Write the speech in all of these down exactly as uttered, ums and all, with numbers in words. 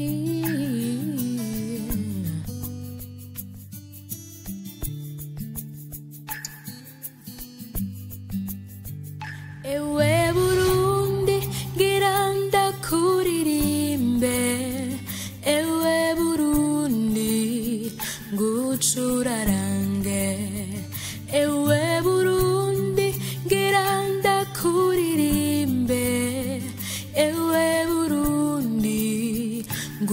Ewe Burundi giranda kuririmbe, Ewe Burundi ngucurarange, Ewe Burundi giranda kuririmbe, Ewe Burundi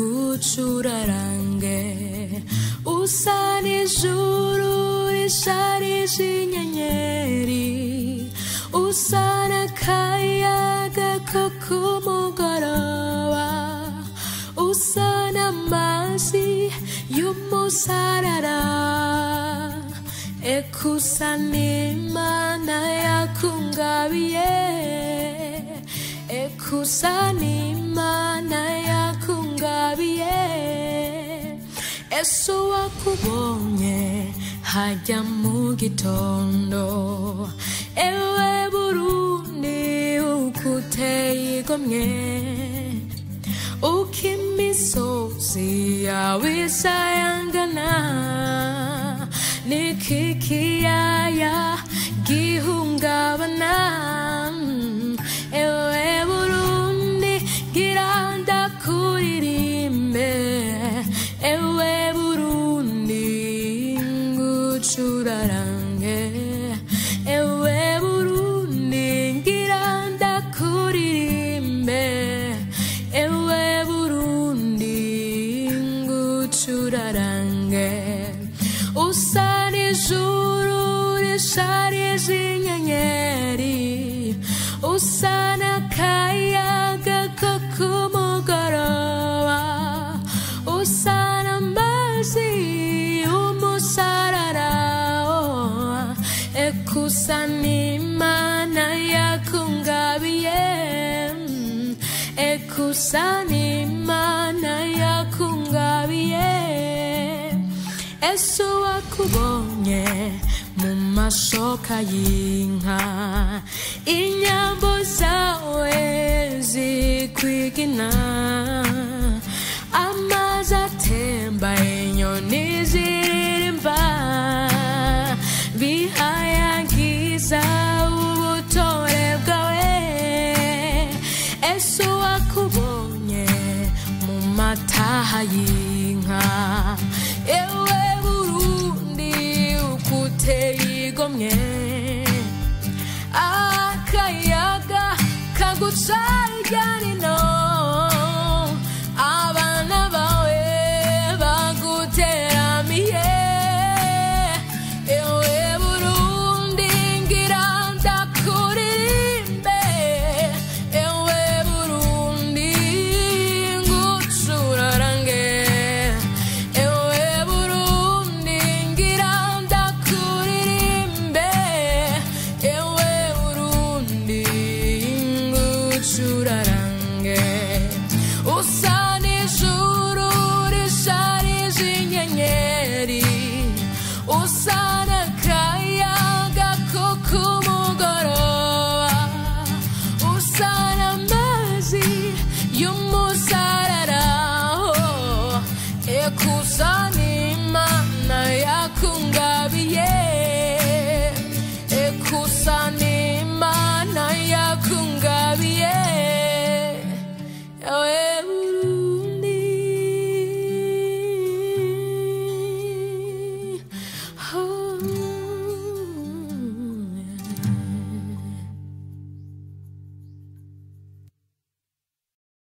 ngucurarange, usa n'ijuru risharije inyenyeri, usa n'akayaga ko kumugoroba, usa n'amazi y'umusarara, ekusa n'Imana yakungabiye, ekusa n'Imana yakungabiye, ese wakubonye hajya mu gitondo, Ewe Burundi ukuteye igomwe, uko imisozi yawe isayangana, n'iki kiyaya gihungabana, Ewe Burundi gira ndakuririmbe, Ewe Burundi ngucurarange, Ewe Burundi ngira ndakuririmbe, Ewe Burundi ngucurarange, usa n'ijuru risharije inyenyeri, usa n'akayaga ko kumugoroba, usa n'amazi y'umusarara, ekusa n'Imana yakungabiye, ekusa n'Imana yakungabiye, ese wakubonye mu mashoka y'inka, inyambo zawe zikwigina, amazi atemba inyoni ziririmba, bihayagiza ubutore bwawe, ese wakubonye mu mataha y'inka, Ewe Burundi ukuteye igomwe, akayaga kaguca hirya n'ino, abana bawe baguteramiye, Ewe Burundi ngira ndakuririmbe, Ewe Burundi ngucurarange, Ewe Burundi ngira ndakuririmbe, Ewe Burundi ngucurarange, usa n'ijuru